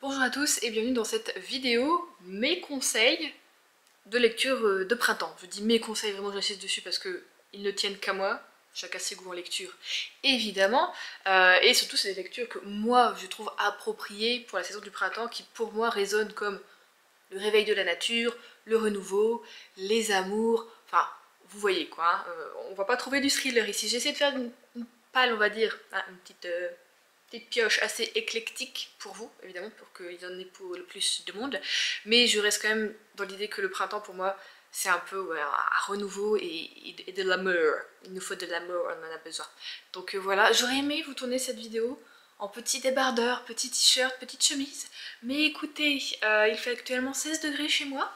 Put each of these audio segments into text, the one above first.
Bonjour à tous et bienvenue dans cette vidéo, mes conseils de lecture de printemps. Je dis mes conseils, vraiment j'insiste dessus parce que ils ne tiennent qu'à moi, chacun ses goûts en lecture évidemment, et surtout c'est des lectures que moi je trouve appropriées pour la saison du printemps qui pour moi résonnent comme le réveil de la nature, le renouveau, les amours, enfin vous voyez quoi, hein, on va pas trouver du thriller ici, j'essaie de faire une palle on va dire, hein, une petite pioche assez éclectique pour vous, évidemment, pour qu'il y en ait pour le plus de monde. Mais je reste quand même dans l'idée que le printemps, pour moi, c'est un peu ouais, un renouveau et de l'amour. Il nous faut de l'amour, on en a besoin. Donc voilà, j'aurais aimé vous tourner cette vidéo en petit débardeur, petit t-shirt, petite chemise. Mais écoutez, il fait actuellement 16 degrés chez moi.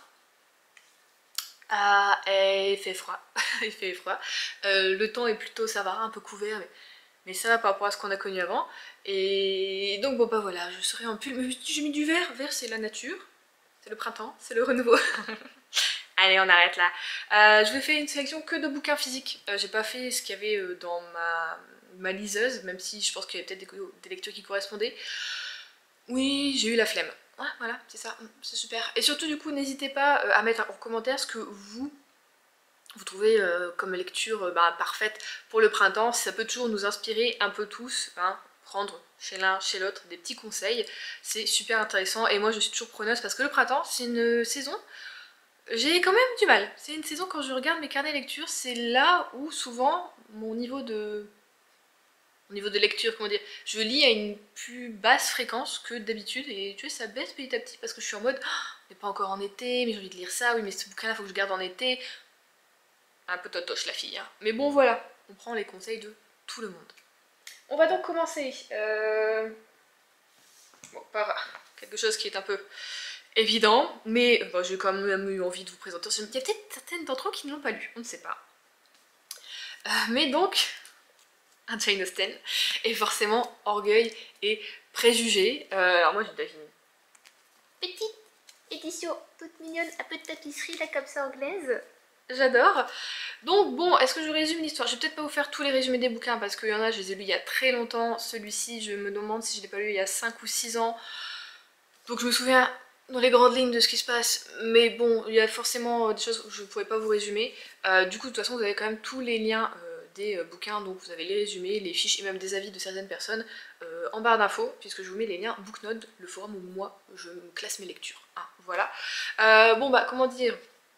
Et il fait froid, il fait froid. Le temps est plutôt, ça va, un peu couvert, mais ça va par rapport à ce qu'on a connu avant. Et donc bon bah voilà, je serai en pull, mais j'ai mis du vert, vert c'est la nature, c'est le printemps, c'est le renouveau. Allez on arrête là. Je vais faire une sélection que de bouquins physiques, j'ai pas fait ce qu'il y avait dans ma liseuse, même si je pense qu'il y avait peut-être des lectures qui correspondaient. Oui, j'ai eu la flemme. Ouais, voilà, c'est ça, c'est super. Et surtout du coup n'hésitez pas à mettre en commentaire ce que vous trouvez comme lecture parfaite pour le printemps. Ça peut toujours nous inspirer un peu tous, hein, prendre chez l'un, chez l'autre des petits conseils. C'est super intéressant et moi je suis toujours preneuse parce que le printemps c'est une saison, j'ai quand même du mal. C'est une saison quand je regarde mes carnets lecture, c'est là où souvent mon niveau de lecture, comment dire, je lis à une plus basse fréquence que d'habitude et tu vois ça baisse petit à petit parce que je suis en mode oh, on n'est pas encore en été mais j'ai envie de lire ça, oui mais ce bouquin là faut que je garde en été. Un peu totoche la fille, hein. Mais bon voilà, on prend les conseils de tout le monde. On va donc commencer bon, par quelque chose qui est un peu évident, mais bon, j'ai quand même eu envie de vous présenter. Il y a peut-être certaines d'entre vous qui ne l'ont pas lu, on ne sait pas. Mais donc, un Jane Austen, et forcément Orgueil et Préjugés. Alors moi j'ai deviné. Petite édition toute mignonne, un peu de tapisserie là comme ça anglaise. J'adore. Donc bon, est-ce que je résume l'histoire? Je vais peut-être pas vous faire tous les résumés des bouquins parce qu'il y en a, je les ai lus il y a très longtemps. Celui-ci, je me demande si je l'ai pas lu il y a 5 ou 6 ans. Donc je me souviens dans les grandes lignes de ce qui se passe. Mais bon, il y a forcément des choses que je ne pourrais pas vous résumer. Du coup, de toute façon, vous avez quand même tous les liens des bouquins. Donc vous avez les résumés, les fiches et même des avis de certaines personnes en barre d'infos. Puisque je vous mets les liens Booknode, le forum où moi, je me classe mes lectures. Hein, voilà. Bon bah, comment dire?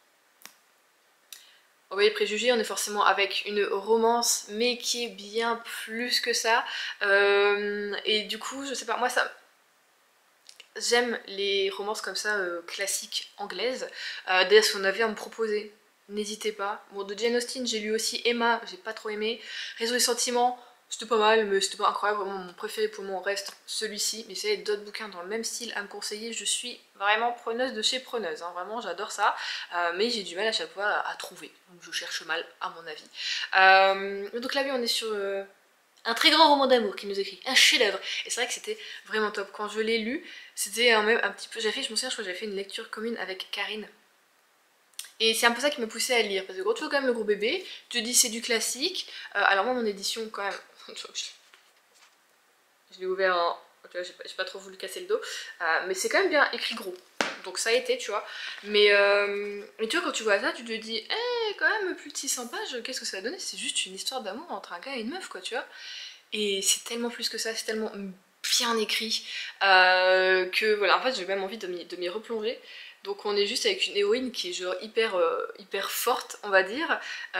Oui, Préjugés, on est forcément avec une romance, mais qui est bien plus que ça. Et du coup, je sais pas, moi ça... J'aime les romances comme ça, classiques anglaises. D'ailleurs, si on avait à me proposer, n'hésitez pas. Bon, de Jane Austen, j'ai lu aussi Emma, j'ai pas trop aimé. Réseau des sentiments, c'était pas mal, mais c'était pas incroyable. Vraiment, mon préféré pour moi reste celui-ci. Mais si vous avez d'autres bouquins dans le même style à me conseiller, je suis vraiment preneuse de chez preneuse. Hein. Vraiment, j'adore ça. Mais j'ai du mal à chaque fois à trouver. Donc je cherche mal, à mon avis. Donc là, oui, on est sur un très grand roman d'amour qui nous écrit. Un chef-d'œuvre. Et c'est vrai que c'était vraiment top. Quand je l'ai lu, c'était même un petit peu... je me souviens, je crois que j'avais fait une lecture commune avec Karine. Et c'est un peu ça qui m'a poussée à lire, parce que quand tu vois quand même le gros bébé, tu te dis c'est du classique. Alors moi mon édition quand même, je l'ai ouvert en... tu vois, j'ai pas trop voulu casser le dos, mais c'est quand même bien écrit gros. Donc ça a été, tu vois. Mais tu vois, quand tu vois ça, tu te dis, eh, quand même, plus de 600 pages, qu'est-ce que ça va donner? C'est juste une histoire d'amour entre un gars et une meuf, quoi, tu vois. Et c'est tellement plus que ça, c'est tellement bien écrit que voilà, en fait j'ai même envie de m'y replonger. Donc on est juste avec une héroïne qui est genre hyper forte, on va dire.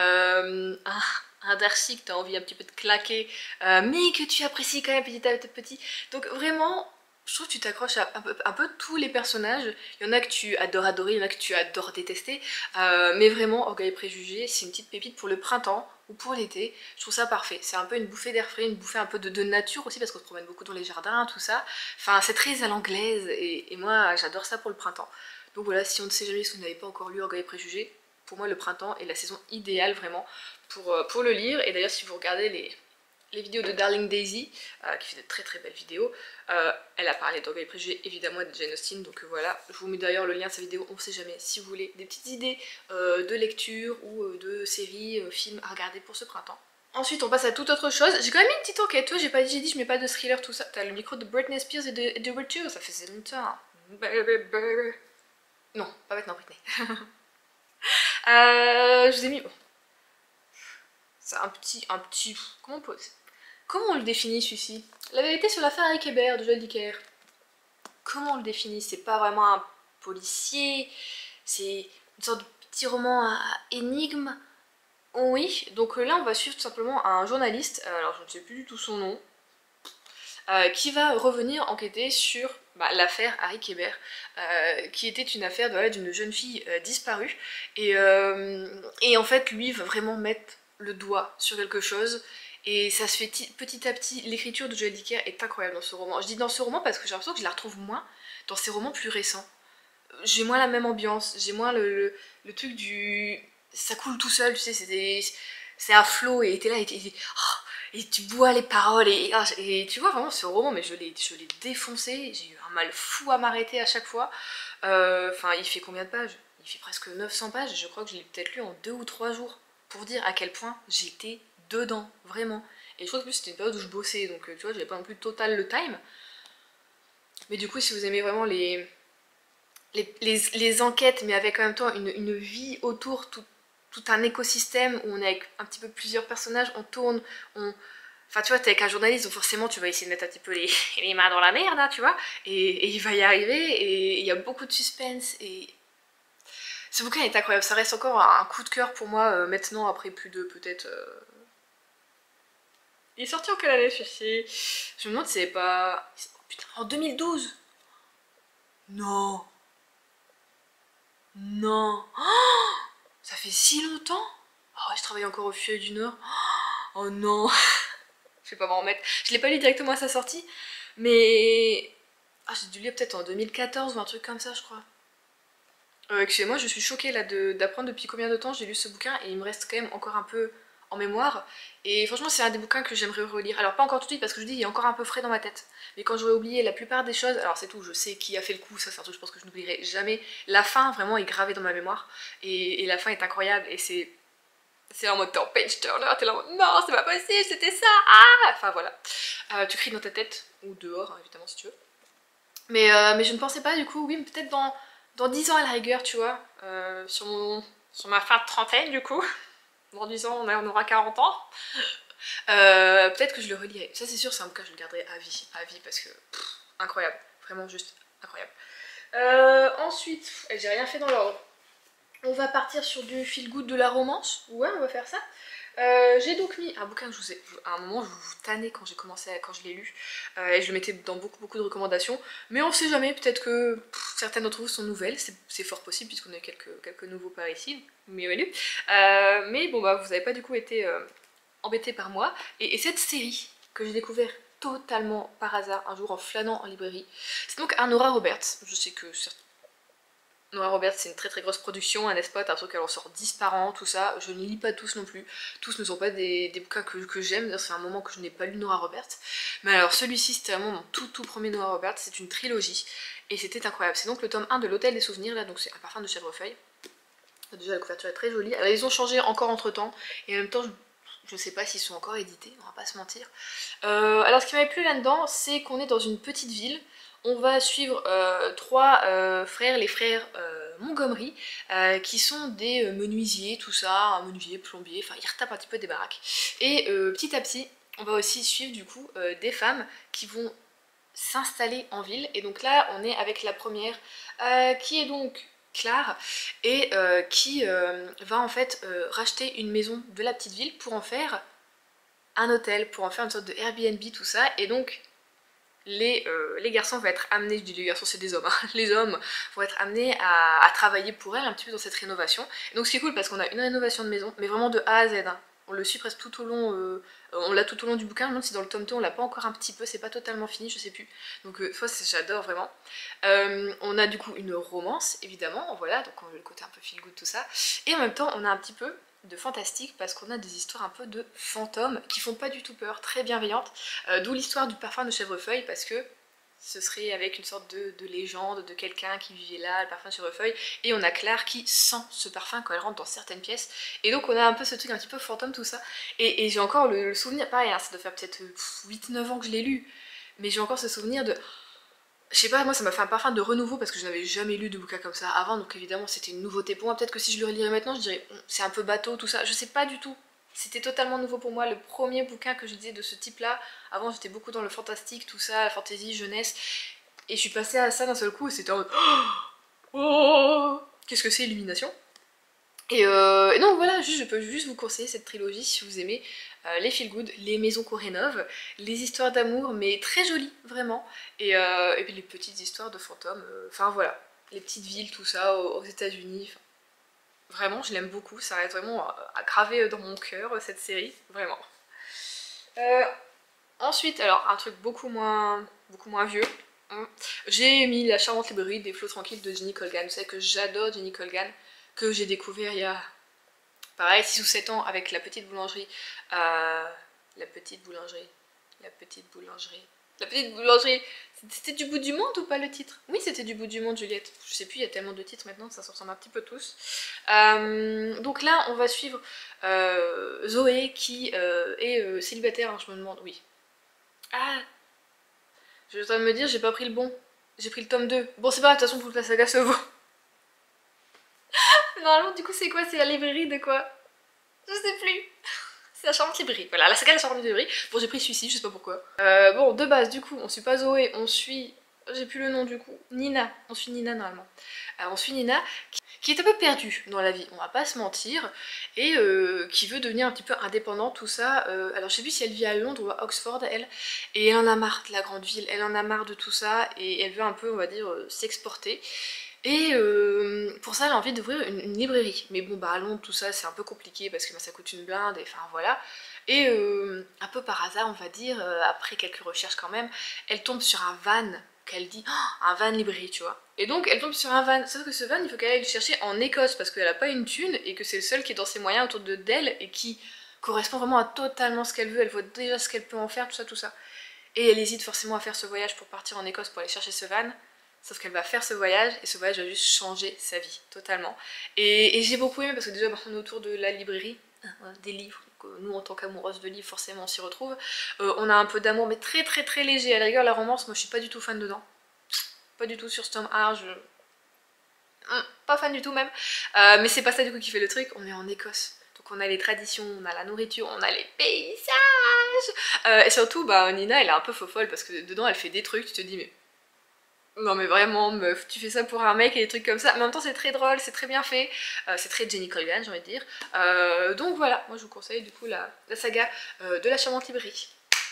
Un Darcy que t'as envie un petit peu de claquer, mais que tu apprécies quand même petit à petit. Donc vraiment, je trouve que tu t'accroches à un peu tous les personnages. Il y en a que tu adores adorer, il y en a que tu adores détester. Mais vraiment, Orgueil et Préjugés, c'est une petite pépite pour le printemps ou pour l'été. Je trouve ça parfait. C'est un peu une bouffée d'air frais, une bouffée un peu de nature aussi, parce qu'on se promène beaucoup dans les jardins, tout ça. Enfin, c'est très à l'anglaise, et moi, j'adore ça pour le printemps. Donc voilà, si on ne sait jamais, si vous n'avez pas encore lu Orgueil et Préjugés, pour moi, le printemps est la saison idéale vraiment pour le lire. Et d'ailleurs, si vous regardez les vidéos de Darling Daisy, qui fait de très belles vidéos, elle a parlé d'Orgueil et Préjugés, évidemment, et de Jane Austen, donc voilà, je vous mets d'ailleurs le lien de sa vidéo, on sait jamais, si vous voulez des petites idées de lecture ou de séries, films à regarder pour ce printemps. Ensuite on passe à toute autre chose. J'ai quand même mis une petite enquête, toi j'ai dit je mets pas de thriller tout ça. T'as le micro de Britney Spears et de Ritual, ça faisait longtemps. Non, pas maintenant Britney. Je vous ai mis... Bon. C'est un petit... Comment on le définit celui-ci? La vérité sur l'affaire Harry Kéber de Joël Dicker. Comment on le définit? C'est pas vraiment un policier, c'est une sorte de petit roman à énigme. Oui, donc là on va suivre tout simplement un journaliste, alors je ne sais plus du tout son nom, qui va revenir enquêter sur l'affaire Harry Kéber, qui était une affaire d'une jeune fille disparue, et en fait lui va vraiment mettre le doigt sur quelque chose, et ça se fait petit à petit. L'écriture de Joël Dicker est incroyable dans ce roman. Je dis dans ce roman parce que j'ai l'impression que je la retrouve moins dans ses romans plus récents. J'ai moins la même ambiance, j'ai moins le truc du... Ça coule tout seul, tu sais, c'est à flot, et t'es là, et tu bois les paroles, et tu vois vraiment ce roman, mais je l'ai défoncé, j'ai eu un mal fou à m'arrêter à chaque fois. Enfin, il fait combien de pages? Il fait presque 900 pages, je crois que je l'ai peut-être lu en 2 ou 3 jours, pour dire à quel point j'étais dedans, vraiment. Et je crois que c'était une période où je bossais, donc tu vois, j'avais pas non plus total le time. Mais du coup, si vous aimez vraiment les enquêtes, mais avec en même temps une vie autour, tout un écosystème où on est avec un petit peu plusieurs personnages, on tourne, Enfin tu vois, t'es avec un journaliste, donc forcément tu vas essayer de mettre un petit peu les mains dans la merde, hein, tu vois, et il va y arriver, et il y a beaucoup de suspense, et... Ce bouquin est incroyable, ça reste encore un coup de cœur pour moi, maintenant, après plus de peut-être... Il est sorti en quelle année celui-ci? Je me demande si c'est pas... Oh, putain, en 2012. Non. Non. Oh, ça fait si longtemps. Oh ouais, je travaille encore au Feuillet du Nord. Oh non. Je vais pas m'en remettre. Je l'ai pas lu directement à sa sortie, mais... Ah, j'ai dû le lire peut-être en 2014 ou un truc comme ça, je crois. Excusez-moi, je suis choquée là d'apprendre depuis combien de temps j'ai lu ce bouquin, et il me reste quand même encore un peu en mémoire. Et franchement, c'est un des bouquins que j'aimerais relire. Alors pas encore tout de suite parce que je vous dis, il est encore un peu frais dans ma tête. Mais quand j'aurai oublié la plupart des choses, alors c'est tout, je sais qui a fait le coup, ça c'est un truc je pense que je n'oublierai jamais. La fin vraiment est gravée dans ma mémoire, et la fin est incroyable, et c'est en mode t'es en page turner, t'es là en mode non c'est pas possible, c'était ça, ah. Enfin voilà. Tu cries dans ta tête, ou dehors hein, évidemment si tu veux. Mais je ne pensais pas du coup, oui, peut-être dans 10 ans à la rigueur, tu vois, sur ma fin de trentaine du coup, dans 10 ans on aura 40 ans, peut-être que je le relirai. Ça c'est sûr, c'est un bouquin que je le garderai à vie parce que incroyable, vraiment juste incroyable. Ensuite, j'ai rien fait dans l'ordre. On va partir sur du feel good de la romance, ouais on va faire ça. J'ai donc mis un bouquin que à un moment je vous tannais quand quand je l'ai lu, et je le mettais dans beaucoup de recommandations, mais on sait jamais, peut-être que certaines d'entre vous sont nouvelles, c'est fort possible puisqu'on a eu quelques nouveaux par ici, bienvenue. Mais bon bah vous n'avez pas du coup été embêtés par moi, et cette série que j'ai découvert totalement par hasard un jour en flânant en librairie, c'est donc un Nora Roberts. Je sais que Nora Roberts c'est une très grosse production, un spot, un truc qu'elle en sort 10 par an, tout ça. Je ne lis pas tous non plus, tous ne sont pas des bouquins que j'aime, d'ailleurs c'est un moment que je n'ai pas lu Nora Roberts. Mais alors celui-ci c'était vraiment mon tout premier Nora Roberts, c'est une trilogie, et c'était incroyable. C'est donc le tome 1 de l'Hôtel des Souvenirs, là, donc c'est un parfum de chèvrefeuille. Déjà la couverture est très jolie, alors ils ont changé encore entre temps, et en même temps je sais pas s'ils sont encore édités, on va pas se mentir. Alors ce qui m'avait plu là-dedans, c'est qu'on est dans une petite ville. On va suivre trois frères, les frères Montgomery, qui sont des menuisiers, tout ça, un menuisier, plombier, enfin ils retapent un petit peu des baraques. Et petit à petit, on va aussi suivre du coup des femmes qui vont s'installer en ville. Et donc là, on est avec la première, qui est donc Claire, et qui va en fait racheter une maison de la petite ville pour en faire un hôtel, pour en faire une sorte de Airbnb, tout ça. Et donc les garçons vont être amenés, je dis les garçons c'est des hommes, hein, les hommes vont être amenés à travailler pour elle un petit peu dans cette rénovation. Et donc ce qui est cool parce qu'on a une rénovation de maison, mais vraiment de A à Z, hein. On le suit presque tout au long, on l'a tout au long du bouquin, je me demande si dans le tome 2 on l'a pas encore un petit peu, c'est pas totalement fini, je sais plus. Donc ça j'adore vraiment. On a du coup une romance évidemment, voilà, donc on a le côté un peu feel good tout ça. Et en même temps on a un petit peu de fantastique parce qu'on a des histoires un peu de fantômes qui font pas du tout peur, très bienveillantes, d'où l'histoire du parfum de chèvrefeuille parce que ce serait avec une sorte de légende de quelqu'un qui vivait là, le parfum sur feuille, et on a Claire qui sent ce parfum quand elle rentre dans certaines pièces, et donc on a un peu ce truc un petit peu fantôme tout ça, et j'ai encore le souvenir, pareil, hein, ça doit faire peut-être 8-9 ans que je l'ai lu, mais j'ai encore ce souvenir de... Je sais pas, moi ça m'a fait un parfum de renouveau parce que je n'avais jamais lu de bouquin comme ça avant, donc évidemment c'était une nouveauté pour moi. Peut-être que si je le relirais maintenant, je dirais c'est un peu bateau, tout ça. Je sais pas du tout. C'était totalement nouveau pour moi, le premier bouquin que je lisais de ce type-là. Avant j'étais beaucoup dans le fantastique, tout ça, la fantasy, jeunesse. Et je suis passée à ça d'un seul coup et c'était en mode oh, qu'est-ce que c'est Illumination? Et donc voilà, je peux juste vous conseiller cette trilogie si vous aimez les feel good, les maisons qu'on rénove, les histoires d'amour, mais très jolies, vraiment, et puis les petites histoires de fantômes, enfin voilà, les petites villes, tout ça, aux États-Unis. Vraiment, je l'aime beaucoup, ça reste vraiment gravé dans mon cœur, cette série, vraiment. Euh, Ensuite, alors, un truc beaucoup moins vieux, j'ai mis La Charmante Librairie des Flots Tranquilles de Jenny Colgan. Vous savez que j'adore Jenny Colgan, que j'ai découvert il y a pareil 6 ou 7 ans avec la petite boulangerie. La petite boulangerie. La petite boulangerie. La petite boulangerie. C'était du bout du monde ou pas le titre? Oui, c'était du bout du monde, Juliette. Je sais plus, il y a tellement de titres maintenant, ça se ressemble un petit peu tous. Donc là, on va suivre Zoé qui est célibataire, hein, je me demande. Oui. Ah, je suis en train de me dire, j'ai pas pris le bon. J'ai pris le tome 2. Bon, c'est pas grave, de toute façon, toute la saga se vaut. Normalement, du coup, c'est quoi? C'est la librairie de quoi? Je sais plus. C'est la Charmante Librairie. Voilà, la saga de la Charmante Librairie. Bon, j'ai pris celui-ci, je sais pas pourquoi. Bon, de base, du coup, on suit pas Zoé, on suit... J'ai plus le nom du coup. Nina. On suit Nina normalement. On suit Nina qui est un peu perdue dans la vie, on va pas se mentir, et qui veut devenir un petit peu indépendante, tout ça. Alors je sais plus si elle vit à Londres ou à Oxford, elle, et elle en a marre de la grande ville, elle en a marre de tout ça, et elle veut un peu, on va dire, s'exporter. Et pour ça, elle a envie d'ouvrir une librairie. Mais bon, bah à Londres, tout ça, c'est un peu compliqué parce que bah, ça coûte une blinde, et enfin voilà. Et un peu par hasard, on va dire, après quelques recherches quand même, elle tombe sur un van qu'elle dit oh, un van librairie, tu vois. Et donc elle tombe sur un van, sauf que ce van, il faut qu'elle aille le chercher en Écosse parce qu'elle a pas une thune et que c'est le seul qui est dans ses moyens autour d'elle et qui correspond vraiment à totalement ce qu'elle veut. Elle voit déjà ce qu'elle peut en faire, tout ça, tout ça. Et elle hésite forcément à faire ce voyage pour partir en Écosse pour aller chercher ce van. Sauf qu'elle va faire ce voyage et ce voyage va juste changer sa vie totalement. Et j'ai beaucoup aimé parce que déjà on est autour de la librairie, des livres. Nous en tant qu'amoureuses de livres forcément on s'y retrouve. On a un peu d'amour mais très très très léger. À la rigueur la romance moi je suis pas du tout fan dedans. Pas du tout sur ce tome 1, pas fan du tout même. Mais c'est pas ça du coup qui fait le truc, on est en Écosse. Donc on a les traditions, on a la nourriture, on a les paysages. Et surtout bah Nina elle est un peu fofolle parce que dedans elle fait des trucs, tu te dis mais... Non mais vraiment meuf, tu fais ça pour un mec et des trucs comme ça, mais en même temps c'est très drôle, c'est très bien fait, c'est très Jenny Colgan j'ai envie de dire. Donc voilà, moi je vous conseille du coup la saga de la Charmante Librairie.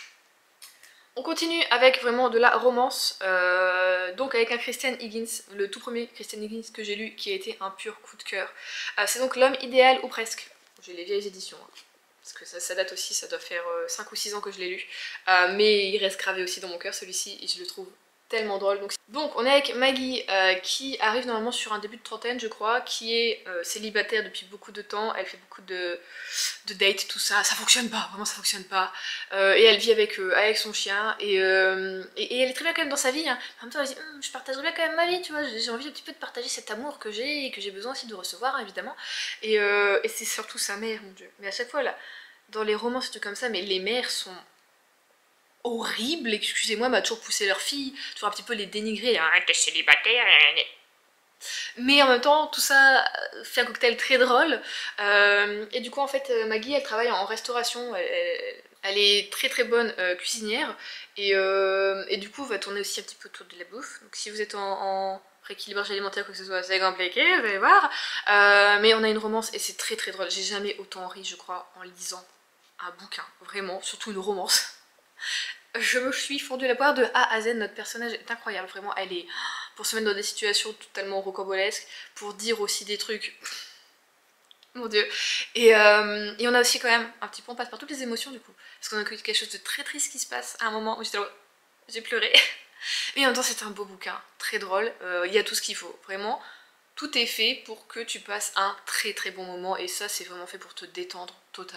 On continue avec vraiment de la romance, donc avec un Christian Higgins, le tout premier Christian Higgins que j'ai lu qui a été un pur coup de cœur. C'est donc L'homme idéal ou presque, j'ai les vieilles éditions. Hein. Parce que ça date aussi, ça doit faire 5 ou 6 ans que je l'ai lu. Mais il reste gravé aussi dans mon cœur celui-ci et je le trouve tellement drôle. Donc on est avec Maggie qui arrive normalement sur un début de trentaine je crois, qui est célibataire depuis beaucoup de temps, elle fait beaucoup de dates, tout ça, ça fonctionne pas, vraiment ça fonctionne pas. Et elle vit avec son chien et elle est très bien quand même dans sa vie. Hein. En même temps elle dit je partagerais bien quand même ma vie, tu vois, j'ai envie un petit peu de partager cet amour que j'ai et que j'ai besoin aussi de recevoir évidemment. Et c'est surtout sa mère, mon dieu. Mais à chaque fois là, dans les romans c'est tout comme ça, mais les mères sont horrible, excusez-moi, m'a toujours poussé leur fille, toujours un petit peu les dénigrer, hein, t'es célibataire, mais en même temps tout ça fait un cocktail très drôle, et du coup en fait Maggie elle travaille en restauration, elle est très très bonne cuisinière, et du coup va tourner aussi un petit peu autour de la bouffe, donc si vous êtes en rééquilibrage alimentaire quoi que ce soit, c'est compliqué, vous allez voir, mais on a une romance et c'est très très drôle, j'ai jamais autant ri je crois en lisant un bouquin, vraiment, surtout une romance. Je me suis fendu la poire de A à Z, notre personnage est incroyable, vraiment, elle est... Pour se mettre dans des situations totalement rocambolesques, pour dire aussi des trucs... Mon dieu. Et on a aussi quand même, un petit peu, on passe par toutes les émotions du coup. Parce qu'on a quelque chose de très triste qui se passe à un moment où j'étais là, j'ai pleuré. Mais en même temps c'est un beau bouquin, très drôle, il y a tout ce qu'il faut, vraiment. Tout est fait pour que tu passes un très très bon moment et ça c'est vraiment fait pour te détendre totalement.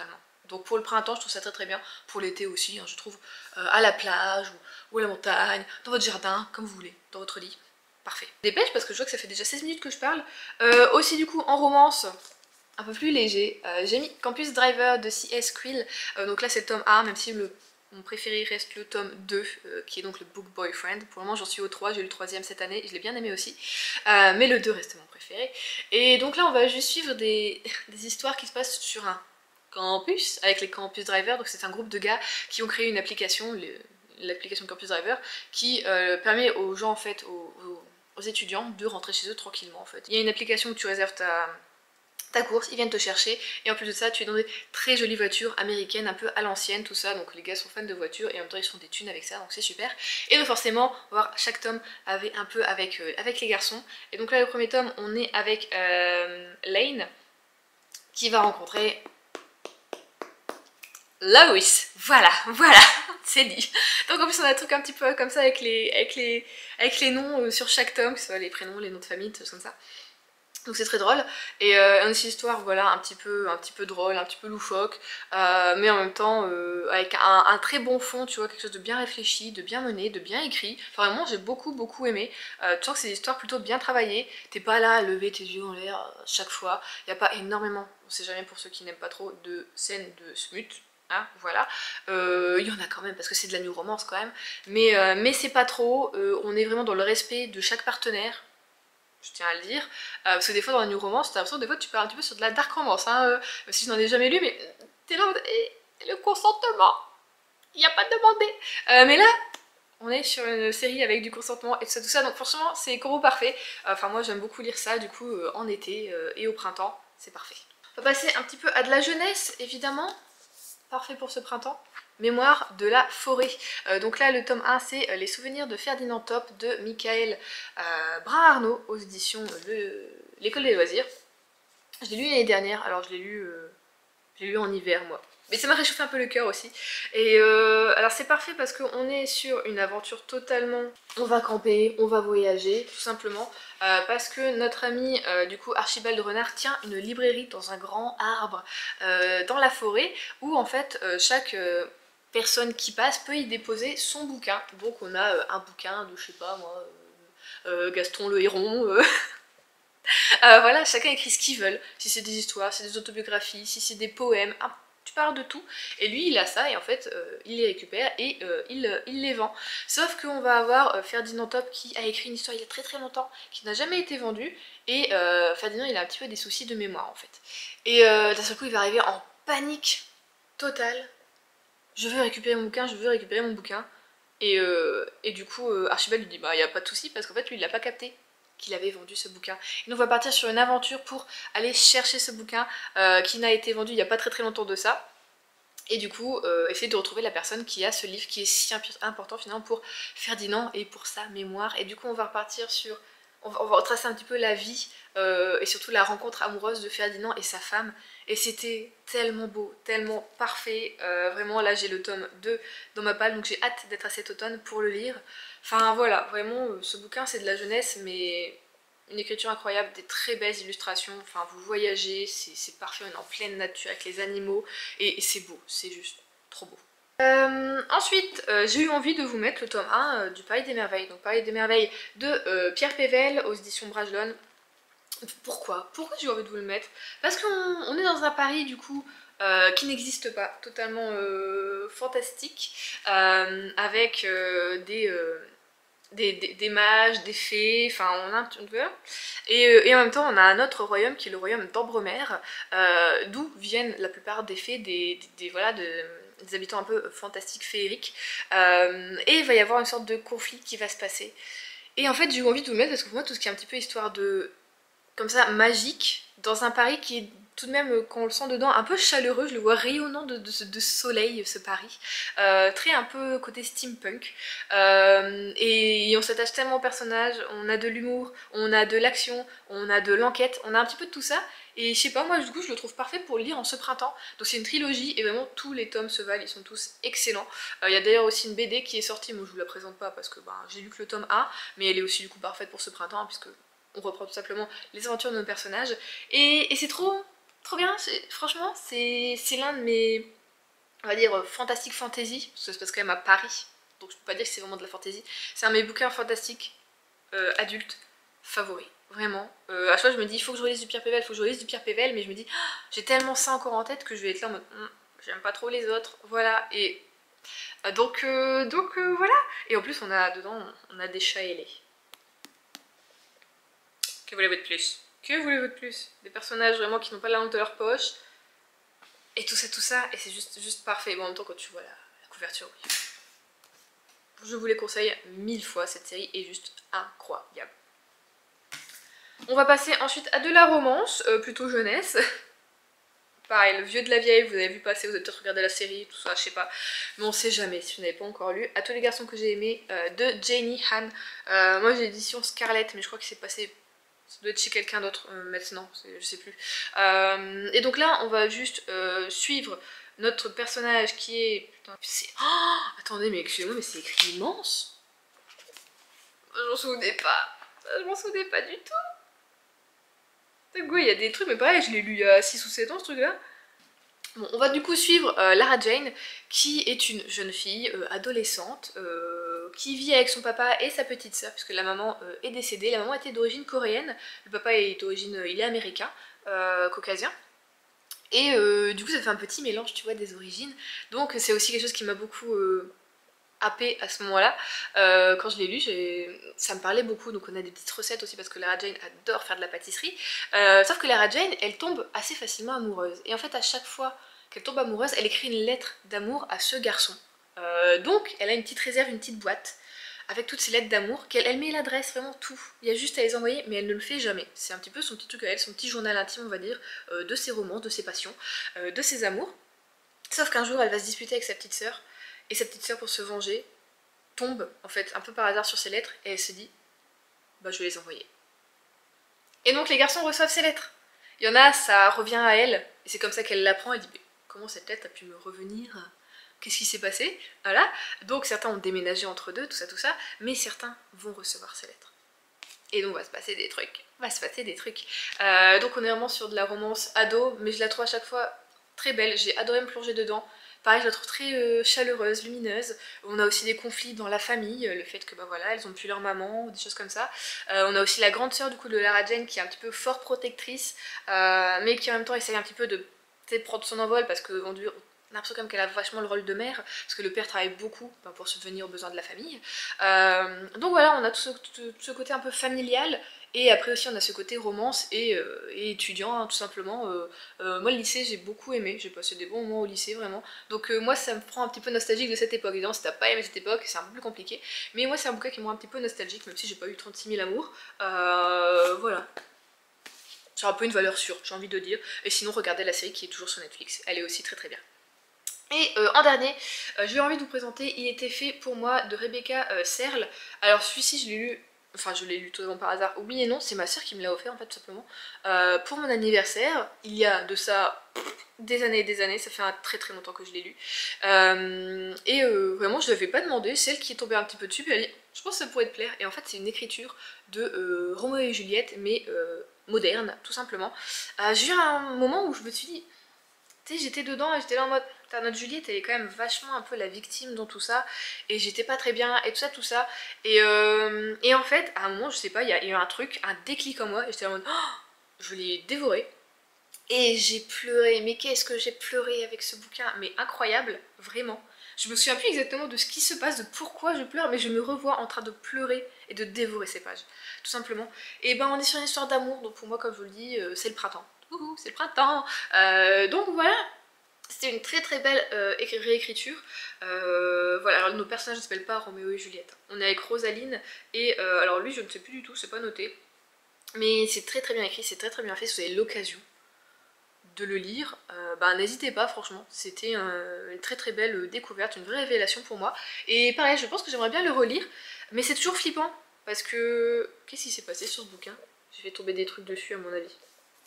Donc pour le printemps je trouve ça très très bien, pour l'été aussi hein, je trouve, à la plage ou à la montagne, dans votre jardin, comme vous voulez, dans votre lit, parfait. Dépêche parce que je vois que ça fait déjà 16 minutes que je parle. Aussi du coup en romance, un peu plus léger, j'ai mis Campus Driver de C.S. Quill, donc là c'est le tome 1, même si mon préféré reste le tome 2, qui est donc le Book Boyfriend. Pour le moment j'en suis au 3, j'ai eu le 3ème cette année, je l'ai bien aimé aussi, mais le 2 reste mon préféré. Et donc là on va juste suivre des histoires qui se passent sur un campus, avec les Campus Driver, donc c'est un groupe de gars qui ont créé une application, l'application Campus Driver, qui permet aux gens en fait, aux étudiants de rentrer chez eux tranquillement en fait. Il y a une application où tu réserves ta course, ils viennent te chercher, et en plus de ça tu es dans des très jolies voitures américaines un peu à l'ancienne, tout ça, donc les gars sont fans de voitures et en même temps ils se font des thunes avec ça, donc c'est super. Et donc forcément on va voir chaque tome un peu avec les garçons, et donc là le premier tome on est avec Lane qui va rencontrer Lois, voilà, c'est dit. Donc en plus on a un truc un petit peu comme ça avec les noms sur chaque tome, que ce soit les prénoms, les noms de famille, tout comme ça. Donc c'est très drôle, et une histoire voilà un petit peu drôle, un petit peu loufoque, mais en même temps avec un très bon fond, tu vois, quelque chose de bien réfléchi, de bien mené, de bien écrit. Enfin vraiment j'ai beaucoup aimé, tu sens que c'est des histoires plutôt bien travaillées, t'es pas là à lever tes yeux en l'air chaque fois, il n'y a pas énormément, on sait jamais pour ceux qui n'aiment pas trop, de scènes de smut. Hein, voilà, il y en a quand même parce que c'est de la new romance quand même, mais c'est pas trop, on est vraiment dans le respect de chaque partenaire, je tiens à le dire, parce que des fois dans la new romance, t'as l'impression que des fois tu pars un petit peu sur de la dark romance, hein, même si je n'en ai jamais lu, mais t'es là en mode, et le consentement, il n'y a pas demandé. Mais là, on est sur une série avec du consentement et tout ça, donc franchement c'est combo parfait. Enfin moi j'aime beaucoup lire ça, du coup en été et au printemps, c'est parfait. On va passer un petit peu à de la jeunesse, évidemment, parfait pour ce printemps. Mémoire de la forêt. Donc là le tome 1 c'est Les souvenirs de Ferdinand Top de Michael Brun-Arnaud aux éditions de l'École des loisirs. Je l'ai lu l'année dernière, alors je l'ai lu en hiver moi. Mais ça m'a réchauffé un peu le cœur aussi. Et alors c'est parfait parce qu'on est sur une aventure totalement... On va camper, on va voyager, tout simplement. Parce que notre ami, du coup, Archibald Renard, tient une librairie dans un grand arbre dans la forêt, où en fait, chaque personne qui passe peut y déposer son bouquin. Donc on a un bouquin de, je sais pas moi, Gaston le Héron... voilà, chacun écrit ce qu'ils veulent, si c'est des histoires, si c'est des autobiographies, si c'est des poèmes, tu parles de tout. Et lui il a ça et en fait il les récupère et il les vend. Sauf qu'on va avoir Ferdinand Top qui a écrit une histoire il y a très longtemps, qui n'a jamais été vendue, et Ferdinand il a un petit peu des soucis de mémoire en fait. Et d'un seul coup il va arriver en panique totale. Je veux récupérer mon bouquin, je veux récupérer mon bouquin. Et du coup Archibald lui dit bah y a pas de souci parce qu'en fait lui il l'a pas capté qu'il avait vendu ce bouquin. Et nous on va partir sur une aventure pour aller chercher ce bouquin qui n'a été vendu il n'y a pas très longtemps de ça. Et du coup, essayer de retrouver la personne qui a ce livre qui est si important finalement pour Ferdinand et pour sa mémoire. Et du coup on va repartir sur... On va retracer un petit peu la vie et surtout la rencontre amoureuse de Ferdinand et sa femme. Et c'était tellement beau, tellement parfait. Vraiment là j'ai le tome 2 dans ma palle, donc j'ai hâte d'être à cet automne pour le lire. Enfin voilà, vraiment ce bouquin c'est de la jeunesse, mais une écriture incroyable, des très belles illustrations, enfin vous voyagez, c'est parfait, on est en pleine nature avec les animaux, et c'est beau, c'est juste trop beau. Ensuite, j'ai eu envie de vous mettre le tome 1 du Palais des Merveilles, donc Palais des Merveilles de Pierre Pével aux éditions Bragelonne. Pourquoi j'ai eu envie de vous le mettre? Parce qu'on est dans un Paris du coup qui n'existe pas, totalement fantastique, avec des mages, des fées, enfin on a un petit peu. Et en même temps on a un autre royaume qui est le royaume d'Ambremer, d'où viennent la plupart des fées, voilà, des habitants un peu fantastiques, féeriques. Et il va y avoir une sorte de conflit qui va se passer. Et en fait j'ai eu envie de vous le mettre parce que pour moi tout ce qui est un petit peu histoire de... comme ça, magique, dans un Paris qui est tout de même, quand on le sent dedans, un peu chaleureux, je le vois rayonnant de soleil, ce Paris. Très un peu côté steampunk. Et on s'attache tellement au personnage, on a de l'humour, on a de l'action, on a de l'enquête, on a un petit peu de tout ça. Et je sais pas, moi du coup je le trouve parfait pour le lire en ce printemps. Donc c'est une trilogie et vraiment tous les tomes se valent, ils sont tous excellents. Il y a d'ailleurs aussi une BD qui est sortie, moi je vous la présente pas parce que j'ai lu que le tome 1, mais elle est aussi du coup parfaite pour ce printemps, hein, puisque on reprend tout simplement les aventures de nos personnages. Et c'est trop trop bien, franchement c'est l'un de mes, on va dire, fantastique fantasy, parce que ça se passe quand même à Paris, donc je peux pas dire que c'est vraiment de la fantasy. C'est un de mes bouquins fantastiques adultes favoris, vraiment. À chaque fois je me dis il faut que je relise du Pierre Pével, il faut que je relise du Pierre Pével, mais je me dis ah, j'ai tellement ça encore en tête que je vais être là en mode j'aime pas trop les autres, voilà. Et voilà. Et en plus on a dedans, on a des chats ailés. Que voulez-vous de plus? Que voulez-vous de plus? Des personnages vraiment qui n'ont pas la langue de leur poche. Et tout ça, et c'est juste parfait. Bon, en même temps, quand tu vois la couverture, oui. Je vous les conseille 1000 fois, cette série est juste incroyable. On va passer ensuite à de la romance, plutôt jeunesse. Pareil, le vieux de la vieille, vous avez vu passer, vous avez peut-être regardé la série, tout ça, je sais pas. Mais on sait jamais si vous n'avez pas encore lu. À tous les garçons que j'ai aimés, de Janie Han. Moi j'ai l'édition Scarlett, mais je crois que c'est passé... Ça doit être chez quelqu'un d'autre maintenant, je sais plus. Et donc là, on va juste suivre notre personnage qui est... Putain, c'est... Oh, attendez, mais excusez-moi, mais c'est écrit immense. Je m'en souvenais pas. Je m'en souvenais pas du tout. Il y a des trucs, mais pareil, je l'ai lu il y a 6 ou 7 ans ce truc là. Bon, on va du coup suivre Lara Jane, qui est une jeune fille adolescente, qui vit avec son papa et sa petite sœur, puisque la maman est décédée. La maman était d'origine coréenne, le papa est d'origine, il est américain, caucasien. Et du coup ça fait un petit mélange, tu vois, des origines. Donc c'est aussi quelque chose qui m'a beaucoup happée à ce moment-là. Quand je l'ai lu, ça me parlait beaucoup, donc on a des petites recettes aussi parce que Lara Jane adore faire de la pâtisserie. Sauf que Lara Jane, elle tombe assez facilement amoureuse. Et en fait, à chaque fois qu'elle tombe amoureuse, elle écrit une lettre d'amour à ce garçon. Donc, elle a une petite réserve, une petite boîte avec toutes ces lettres d'amour, qu'elle met l'adresse, vraiment tout. Il y a juste à les envoyer, mais elle ne le fait jamais. C'est un petit peu son petit truc à elle, son petit journal intime, on va dire, de ses romans, de ses passions, de ses amours. Sauf qu'un jour, elle va se disputer avec sa petite sœur, et sa petite sœur, pour se venger, tombe en fait un peu par hasard sur ses lettres et elle se dit bah je vais les envoyer. Et donc les garçons reçoivent ces lettres. Il y en a, ça revient à elle et c'est comme ça qu'elle l'apprend. Elle dit mais comment cette lettre a pu me revenir? Qu'est-ce qui s'est passé? Voilà. Donc certains ont déménagé entre deux, tout ça, mais certains vont recevoir ces lettres. Et donc va se passer des trucs. Donc on est vraiment sur de la romance ado, mais je la trouve à chaque fois très belle. J'ai adoré me plonger dedans. Pareil, je la trouve très chaleureuse, lumineuse. On a aussi des conflits dans la famille, le fait que bah voilà, elles ont plus leur maman, ou des choses comme ça. On a aussi la grande sœur du coup de Lara Jane qui est un petit peu fort protectrice, mais qui en même temps essaye un petit peu de prendre son envol parce que on a l'impression comme qu'elle a vachement le rôle de mère, parce que le père travaille beaucoup pour subvenir aux besoins de la famille. Donc voilà, on a tout ce côté un peu familial. Et après aussi on a ce côté romance et étudiant, hein, tout simplement. Moi le lycée j'ai beaucoup aimé, j'ai passé des bons moments au lycée vraiment. Donc moi ça me prend un petit peu nostalgique de cette époque. Évidemment si t'as pas aimé cette époque c'est un peu plus compliqué. Mais moi c'est un bouquin qui me rend un petit peu nostalgique, même si j'ai pas eu 36 000 amours. Voilà. C'est un peu une valeur sûre, j'ai envie de dire. Et sinon regardez la série qui est toujours sur Netflix, elle est aussi très très bien. Et en dernier, j'ai envie de vous présenter Il était fait pour moi de Rebecca Serle. Alors celui-ci je l'ai lu... Enfin je l'ai lu totalement par hasard, oui et non, c'est ma soeur qui me l'a offert en fait tout simplement, pour mon anniversaire, il y a de ça des années et des années, ça fait très très longtemps que je l'ai lu, vraiment je ne l'avais pas demandé, c'est elle qui est tombée un petit peu dessus, puis elle a dit je pense que ça pourrait te plaire, et en fait c'est une écriture de Roméo et Juliette, mais moderne tout simplement. J'ai eu un moment où je me suis dit, tu sais j'étais dedans et j'étais là en mode notre Juliette elle est quand même vachement un peu la victime dans tout ça et j'étais pas très bien et tout ça et en fait à un moment je sais pas il y a eu un truc, un déclic en moi et j'étais en mode oh, je l'ai dévoré et j'ai pleuré, mais qu'est-ce que j'ai pleuré avec ce bouquin, mais incroyable, vraiment. Je me souviens plus exactement de ce qui se passe, de pourquoi je pleure, mais je me revois en train de pleurer et de dévorer ces pages, tout simplement. Et ben on est sur une histoire d'amour, donc pour moi comme je vous le dis, c'est le printemps. Ouhou, c'est le printemps. Donc voilà. C'était une très très belle réécriture. Voilà, alors nos personnages ne s'appellent pas Roméo et Juliette. On est avec Rosaline et alors lui je ne sais plus du tout, c'est pas noté. Mais c'est très très bien écrit, c'est très très bien fait, si vous avez l'occasion de le lire, n'hésitez pas franchement. C'était une très très belle découverte, une vraie révélation pour moi. Et pareil, je pense que j'aimerais bien le relire, mais c'est toujours flippant. Parce que... Qu'est-ce qui s'est passé sur ce bouquin? J'ai fait tomber des trucs dessus à mon avis.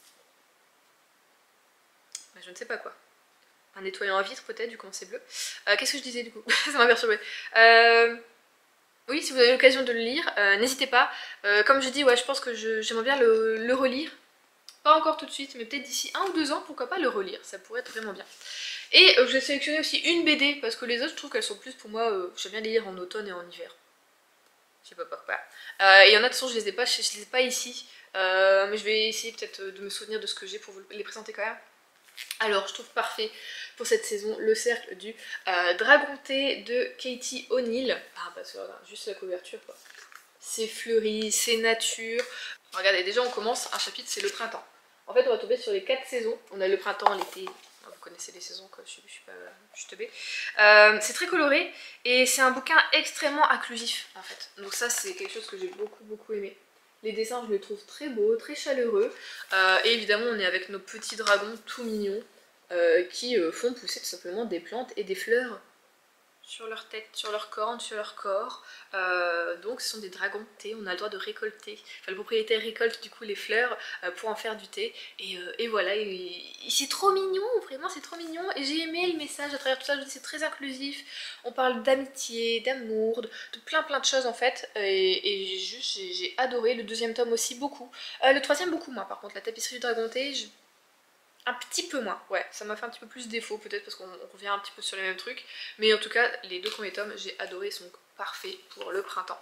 Je ne sais pas quoi. Un nettoyant à vitre peut-être, du coup c'est bleu. Qu'est-ce que je disais du coup? Ça m'a perturbée. Oui, si vous avez l'occasion de le lire, n'hésitez pas. Comme je dis, ouais, je pense que j'aimerais bien le relire. Pas encore tout de suite, mais peut-être d'ici 1 ou 2 ans, pourquoi pas le relire, ça pourrait être vraiment bien. Et j'ai sélectionné aussi une BD, parce que les autres, je trouve qu'elles sont plus pour moi, j'aime bien les lire en automne et en hiver. Je sais pas pourquoi. Et il y en a de toute façon, je les ai pas ici, mais je vais essayer peut-être de me souvenir de ce que j'ai pour vous les présenter quand même. Alors, je trouve parfait pour cette saison le cercle du Dragon Thé de Katie O'Neill. Ah bah c'est juste la couverture quoi. C'est fleuri, c'est nature. Regardez, déjà on commence un chapitre, c'est le printemps. En fait, on va tomber sur les 4 saisons. On a le printemps, l'été. Vous connaissez les saisons, quoi. Je suis teubée. C'est très coloré et c'est un bouquin extrêmement inclusif en fait. Donc ça, c'est quelque chose que j'ai beaucoup aimé. Les dessins, je les trouve très beaux, très chaleureux. Et évidemment, on est avec nos petits dragons tout mignons qui font pousser tout simplement des plantes et des fleurs sur leur tête, sur leurs cornes, sur leur corps. Donc ce sont des dragons de thé, on a le droit de récolter. Enfin, le propriétaire récolte du coup les fleurs pour en faire du thé. Et voilà, c'est trop mignon, vraiment c'est trop mignon. Et j'ai aimé le message à travers tout ça, je vous dis c'est très inclusif. On parle d'amitié, d'amour, de plein de choses en fait. Et juste j'ai adoré, le deuxième tome aussi beaucoup. Le troisième beaucoup moins par contre, la tapisserie du dragon de thé, un petit peu moins, ouais, ça m'a fait un petit peu plus défaut peut-être parce qu'on revient un petit peu sur les mêmes trucs. Mais en tout cas, les 2 premiers tomes, j'ai adoré, ils sont parfaits pour le printemps.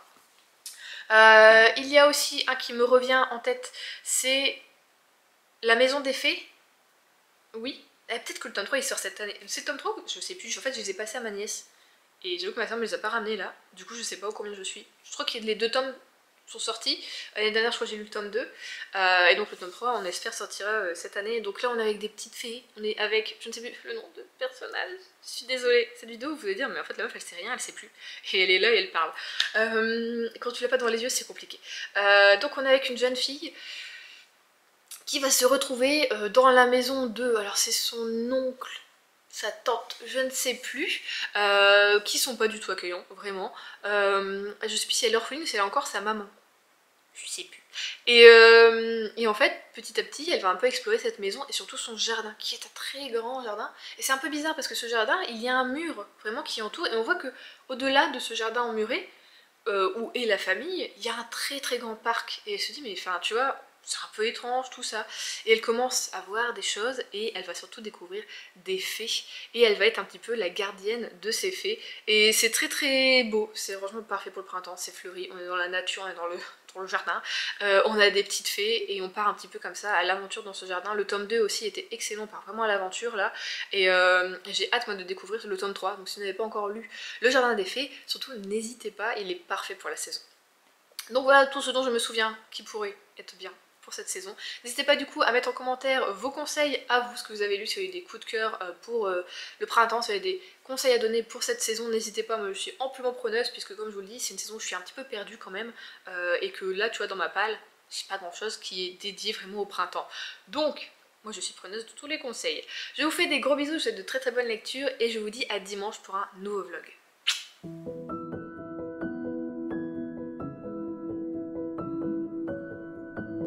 Il y a aussi un qui me revient en tête, c'est La Maison des Fées. Oui, peut-être que le tome 3 il sort cette année. C'est le tome 3 je sais plus, en fait je les ai passés à ma nièce. Et j'avoue que ma soeur me les a pas ramenés là, du coup je sais pas au combien je suis. Je crois que les 2 tomes sont sortis. L'année dernière, je crois que j'ai lu le tome 2. Et donc le tome 3, on espère sortira cette année. Donc là, on est avec des petites fées. On est avec, je ne sais plus le nom de personnage. Je suis désolée. Cette vidéo, vous allez dire, mais en fait, la meuf, elle sait rien, elle sait plus. Et elle est là et elle parle. Quand tu l'as pas devant les yeux, c'est compliqué. Donc on est avec une jeune fille qui va se retrouver dans la maison de... Alors c'est son oncle, sa tante, je ne sais plus, qui sont pas du tout accueillants, vraiment. Je sais plus si elle est orpheline ou si elle est encore sa maman. Je sais plus. Et en fait, petit à petit, elle va un peu explorer cette maison et surtout son jardin, qui est un très grand jardin. Et c'est un peu bizarre parce que ce jardin, il y a un mur vraiment qui entoure. Et on voit que au-delà de ce jardin emmuré, où est la famille, il y a un très grand parc. Et elle se dit, mais enfin, tu vois, c'est un peu étrange tout ça. Et elle commence à voir des choses et elle va surtout découvrir des fées. Et elle va être un petit peu la gardienne de ces fées. Et c'est très beau, c'est franchement parfait pour le printemps, c'est fleuri, on est dans la nature, on est dans le jardin. On a des petites fées et on part un petit peu comme ça à l'aventure dans ce jardin. Le tome 2 aussi était excellent, on part vraiment à l'aventure là. Et j'ai hâte moi de découvrir le tome 3. Donc si vous n'avez pas encore lu Le Jardin des Fées, surtout n'hésitez pas, il est parfait pour la saison. Donc voilà tout ce dont je me souviens qui pourrait être bien pour cette saison. N'hésitez pas du coup à mettre en commentaire vos conseils à vous, ce que vous avez lu, si vous avez des coups de cœur pour le printemps, si vous avez des conseils à donner pour cette saison, n'hésitez pas, moi je suis amplement preneuse puisque comme je vous le dis, c'est une saison où je suis un petit peu perdue quand même et que là tu vois dans ma palle, j'ai pas grand chose qui est dédié vraiment au printemps. Donc moi je suis preneuse de tous les conseils. Je vous fais des gros bisous, je vous souhaite de très bonnes lectures et je vous dis à dimanche pour un nouveau vlog.